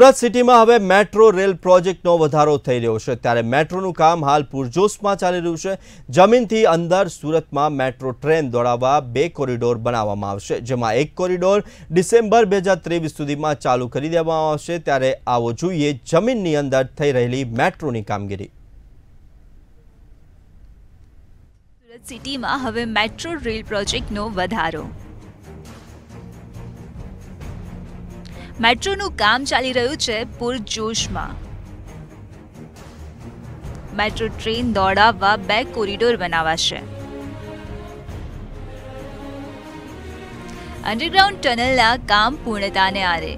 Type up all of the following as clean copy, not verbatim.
સુરત સિટીમાં હવે metro rail પ્રોજેક્ટનો વધારો થઈ રહ્યો છે ત્યારે મેટ્રોનું કામ હાલ પૂરજોશમાં ચાલી રહ્યું છે। જમીનથી અંદર સુરતમાં મેટ્રો ટ્રેન દોડાવવા 2 કોરિડોર બનાવવામાં આવશે, જેમાં એક કોરિડોર ડિસેમ્બર 2023 સુધીમાં ચાલુ કરી દેવામાં આવશે। ત્યારે આવો જોઈએ જમીનની અંદર થઈ રહેલી મેટ્રોની કામગીરી। સુરત સિટીમાં હવે મેટ્રો રેલ પ્રોજેક્ટનો વધારો। મેટ્રોનું કામ ચાલી રહ્યું છે પૂરજોશમાં। મેટ્રો ટ્રેન દોડાવવા 2 કોરિડોર બનાવાશે। અંડરગ્રાઉન્ડ ટનલના કામ પૂર્ણતાને આરે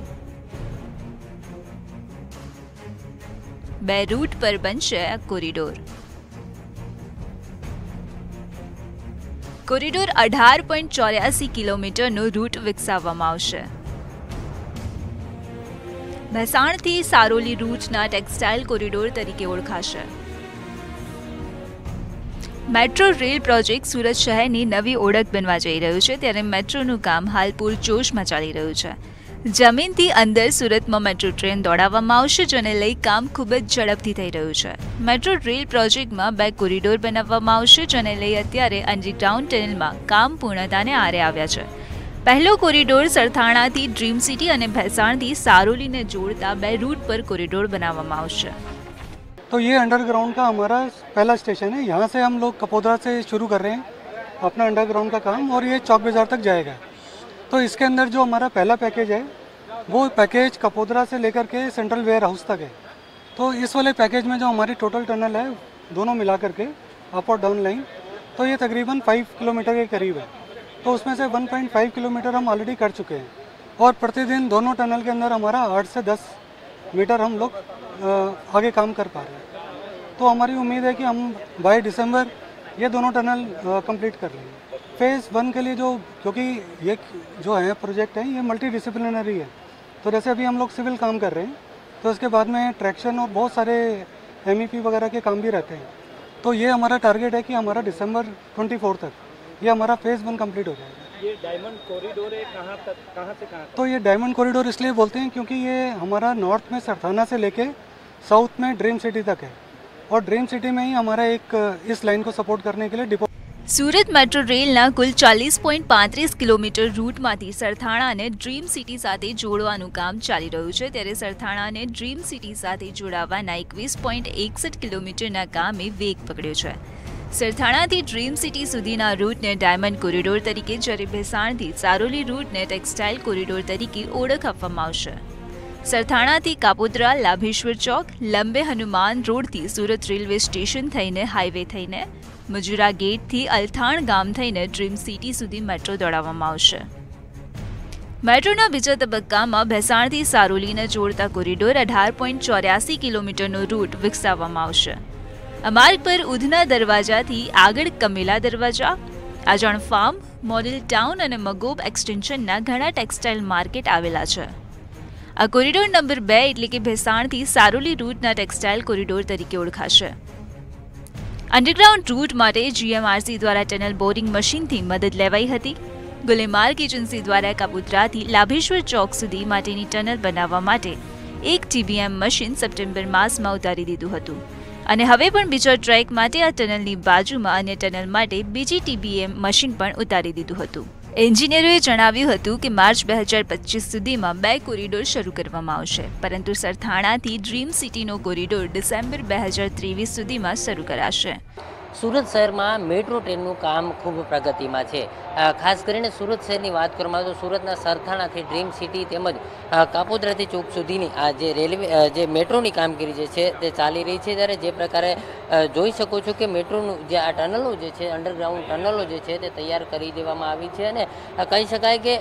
2 રૂટ પર બનશે આ કોરિડોર। કોરિડોર 18.84 કિલોમીટરનો રૂટ વિકસાવવામાં આવશે। ભેસાણથી સારોલી રૂટના ટેક્સટાઇલ કોરિડોર તરીકે ઓળખાશે। મેટ્રો રેલ પ્રોજેક્ટ સુરત શહેરની નવી ઓળખ બનવા જઈ રહ્યું છે, ત્યારે મેટ્રોનું કામ હાલ પૂરજોશમાં ચાલી રહ્યું છે। જમીનથી અંદર સુરતમાં મેટ્રો ટ્રેન દોડાવવામાં આવશે, જેને લઈ કામ ખૂબ જ ઝડપથી થઈ રહ્યું છે। મેટ્રો રેલ પ્રોજેક્ટમાં 2 કોરિડોર બનાવવામાં આવશે, જેને લઈ અત્યારે અંડરગ્રાઉન્ડ ટનલમાં કામ પૂર્ણતાને આરે આવ્યા છે। पहलो कोरिडोर सरथाणा थी ड्रीम सिटी और भैसाण थी सारोली ने जोड़ता 2 रूट पर कोरिडोर बनावामां आवशे। तो ये अंडरग्राउंड का हमारा पहला स्टेशन है। यहाँ से हम लोग कपोद्रा से शुरू कर रहे हैं अपना अंडरग्राउंड का काम, और ये चौक बाजार तक जाएगा। तो इसके अंदर जो हमारा पहला पैकेज है वो पैकेज कपोद्रा से लेकर के सेंट्रल वेयर हाउस तक है। तो इस वाले पैकेज में जो हमारी टोटल टनल है दोनों मिला करके अप और डाउन लाइन, तो ये तकरीबन 5 किलोमीटर के करीब है। तो उसमें से 1.5 किलोमीटर हम ऑलरेडी कर चुके हैं, और प्रतिदिन दोनों टनल के अंदर हमारा 8 से 10 मीटर हम लोग आगे काम कर पा रहे हैं। तो हमारी उम्मीद है कि हम बाय दिसंबर ये दोनों टनल कंप्लीट कर लेंगे। फेज़ 1 के लिए क्योंकि ये जो है प्रोजेक्ट है ये मल्टी डिसिप्लिनरी है, तो जैसे अभी हम लोग सिविल काम कर रहे हैं, तो इसके बाद में ट्रैक्शन और बहुत सारे MEP वगैरह के काम भी रहते हैं। तो ये हमारा टारगेट है कि हमारा दिसंबर 24 तक ये हमारा फेज़ 1 कंप्लीट हो जाएगा। ये डायमंड कॉरिडोर है, कहाँ तक, कहाँ से कहाँ तक? तो ये डायमंड कॉरिडोर इसलिए बोलते हैं क्योंकि ये हमारा नॉर्थ में सरथाना से लेके साउथ में ड्रीम सिटी तक है, और ड्रीम सिटी में ही हमारा एक इस लाइन को सपोर्ट करने के लिए डिपो। सूरत मेट्रो रेलना कुल 40.35 किलोमीटर रूटमांथी सरथाणाने ड्रीम सिटी साथे जोड़वानुं काम चाली रह्युं छे, त्यारे सरथाणाने ड्रीम सिटी साथे जोड़ावाना 21.61 किलोमीटरना कामे वेग पकड्यो छे। सरथाणाथी ड्रीम सिटी सुधीना रूटने डायमंड कोरिडोर तरीके, જ્યારે ભેસાણથી સારોલી રૂટને ટેક્સટાઇલ કોરિડોર તરીકે ઓળખ આપવામાં આવશે। સરથાણાથી કાપોદ્રા, લાભેશ્વર ચોક, લંબે હનુમાન રોડથી સુરત રેલવે સ્ટેશન થઈને હાઈવે થઈને મજુરા ગેટથી અલથાણ ગામ થઈને ડ્રીમ સિટી સુધી મેટ્રો દોડાવવામાં આવશે। મેટ્રોના બીજા તબક્કામાં ભેસાણથી સારોલીને જોડતા કોરિડોર 18.84 કિલોમીટરનો રૂટ વિકસાવવામાં આવશે। આ માર્ગ પર ઉધના દરવાજાથી આગળ કમેલા દરવાજા, આજાણ ફાર્મ, મોડેલ ટાઉન અને મગોબ એક્સટેન્શનના ઘણા ટેક્સટાઇલ માર્કેટ આવેલા છે। આ કોરિડોર નંબર 2 એટલે કે ભેસાણથી સારોલી રૂટના ટેક્સટાઇલ કોરિડોર તરીકે ઓળખાશે। અંડરગ્રાઉન્ડ રૂટ માટે GMRC દ્વારા ટનલ બોરિંગ મશીનથી મદદ લેવાઈ હતી। ગુલેમાર્ગ એજન્સી દ્વારા કાપોદ્રાથી લાભેશ્વર ચોક સુધી માટેની ટનલ બનાવવા માટે 1 TBM મશીન સપ્ટેમ્બર માસમાં ઉતારી દીધું હતું, અને હવે પણ બીજા ટ્રેક માટે આ ટનલની બાજુમાં અન્ય ટનલ માટે બીજી TBM મશીન પણ ઉતારી દીધું હતું। એન્જિનિયરોએ જણાવ્યું હતું કે માર્ચ 2025 સુધીમાં 2 કોરિડોર શરૂ કરવામાં આવશે, પરંતુ સરથાણાથી ડ્રીમ સિટીનો કોરિડોર ડિસેમ્બર 2023 સુધીમાં શરૂ કરાશે। सूरत शहर में मेट्रो ट्रेन काम खूब प्रगति में है। खास कर सूरत शहर की बात कर तो सूरत सरथाणा थी ड्रीम सिटी तेमज कापोद्रा थी चौक सुधी जे रेलवे जे मेट्रो की कामगीरी है चाली रही है। त्यारे जे प्रकारे जोई सको छो कि मेट्रो जे आ टनलों जे अंडरग्राउंड टनलों जे तैयार कर देवामां आवी छे, अने कही शकाय कि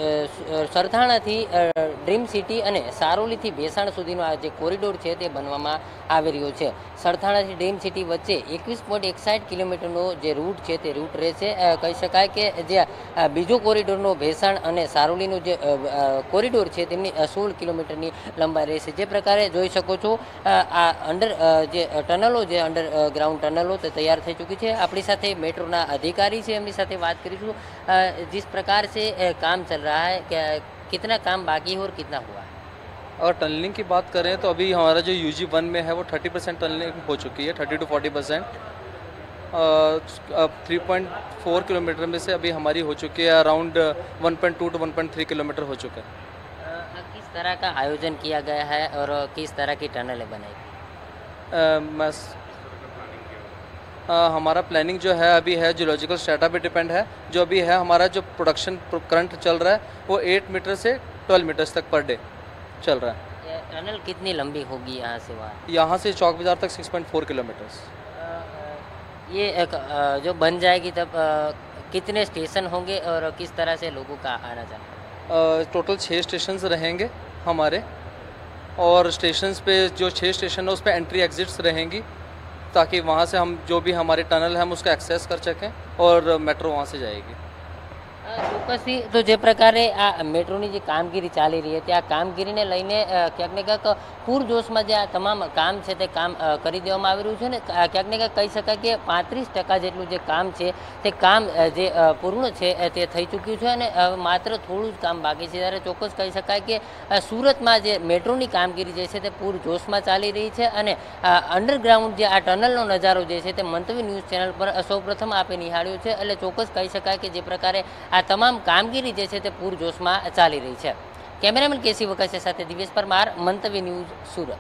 सरथाणा थी ड्रीम सिटी और सारोली थी भेसाण सुधीनो आ जे कोरिडोर है ते बनवामां आवी रह्यो छे। सरथाणा थी ड्रीम सिटी वच्चे 21.61 किलोमीटरनो जे रूट है ते रूट रहेशे। कही शकाय कि जे बीजो कोरिडोरनो भेसाण अने सारोलीनो जे कोरिडोर है तेमनी 16 किलोमीटरनी लंबाई रहेशे। जे प्रकारे जोई शको छो आ अंडर जे टनलो जे अंडरग्राउंड टनलो ते तैयार थई चूकी है। अपनी साथे मेट्रोना अधिकारी है, एमनी साथे बात करीशुं। जिस प्रकार से काम चल रहा है, कितना काम बाकी है और कितना हुआ? अगर टनलिंग की बात करें तो अभी हमारा जो UG1 में है वो 30% टनलिंग हो चुकी है, 30 to 40%। 3.4 किलोमीटर में से अभी हमारी हो चुकी है अराउंड 1.2 to 1.3 किलोमीटर हो चुका है। किस तरह का आयोजन किया गया है और किस तरह की टनलें बनाई? हमारा प्लानिंग जो है अभी है जियोलॉजिकल स्टेटा पे डिपेंड है। जो अभी है हमारा जो प्रोडक्शन करंट चल रहा है वो 8 मीटर से 12 मीटर्स तक पर डे चल रहा है। ये टनल कितनी लंबी होगी यहाँ से वहाँ? यहाँ से चौक बाजार तक 6.4 किलोमीटर्स। ये एक जो बन जाएगी तब कितने स्टेशन होंगे और किस तरह से लोगों का आना जाना? टोटल 6 स्टेशन रहेंगे हमारे, और स्टेशंस पे जो 6 स्टेशन है उस पर एंट्री एग्जिट्स रहेंगी, ताकि वहाँ से हम जो भी हमारे टनल है हम उसका एक्सेस कर सकें और मेट्रो वहाँ से जाएगी। ચોક્કસથી તો જે પ્રકારે આ મેટ્રોની જે કામગીરી ચાલી રહી હતી, આ કામગીરીને લઈને ક્યાંક ને ક્યાંક પૂરજોશમાં જે આ તમામ કામ છે તે કામ કરી દેવામાં આવી રહ્યું છે ને ક્યાંક ને ક્યાંક કહી શકાય કે 35% જેટલું જે કામ છે તે કામ જે પૂર્ણ છે તે થઈ ચૂક્યું છે અને માત્ર થોડું જ કામ બાકી છે। ત્યારે ચોક્કસ કહી શકાય કે સુરતમાં જે મેટ્રોની કામગીરી જે છે તે પૂરજોશમાં ચાલી રહી છે અને અંડરગ્રાઉન્ડ જે આ ટનલનો નજારો જે છે તે મંતવ્ય ન્યૂઝ ચેનલ પર સૌપ્રથમ આપે નિહાળ્યો છે। એટલે ચોક્કસ કહી શકાય કે જે પ્રકારે આ તમામ કામગીરી જે છે તે પૂરજોશમાં ચાલી રહી છે। કેમેરામેન કેસી વકાસિયા સાથે દિવ્યેશ પરમાર, મંતવ્ય ન્યૂઝ, સુરત।